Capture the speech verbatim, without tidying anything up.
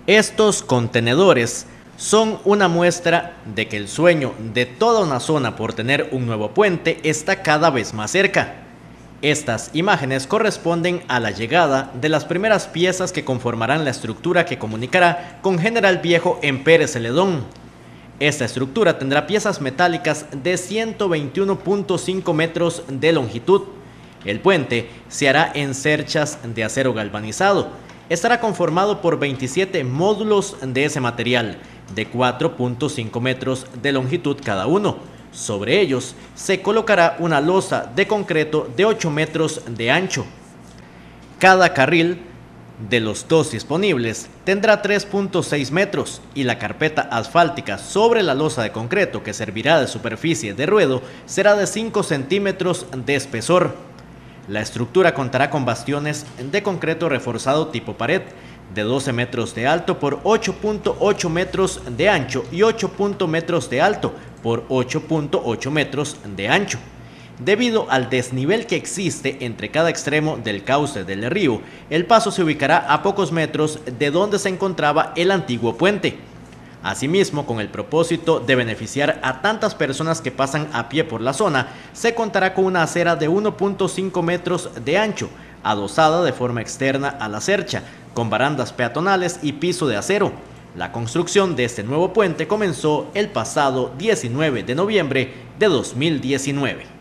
Estos contenedores son una muestra de que el sueño de toda una zona por tener un nuevo puente está cada vez más cerca. Estas imágenes corresponden a la llegada de las primeras piezas que conformarán la estructura que comunicará con General Viejo en Pérez Celedón. Esta estructura tendrá piezas metálicas de ciento veintiuno punto cinco metros de longitud. El puente se hará en cerchas de acero galvanizado. Estará conformado por veintisiete módulos de ese material, de cuatro punto cinco metros de longitud cada uno. Sobre ellos se colocará una losa de concreto de ocho metros de ancho. Cada carril de los dos disponibles tendrá tres punto seis metros y la carpeta asfáltica sobre la losa de concreto que servirá de superficie de ruedo será de cinco centímetros de espesor. La estructura contará con bastiones de concreto reforzado tipo pared de doce metros de alto por ocho punto ocho metros de ancho y ocho metros de alto por ocho punto ocho metros de ancho. Debido al desnivel que existe entre cada extremo del cauce del río, el paso se ubicará a pocos metros de donde se encontraba el antiguo puente. Asimismo, con el propósito de beneficiar a tantas personas que pasan a pie por la zona, se contará con una acera de uno punto cinco metros de ancho, adosada de forma externa a la cercha, con barandas peatonales y piso de acero. La construcción de este nuevo puente comenzó el pasado diecinueve de noviembre de dos mil diecinueve.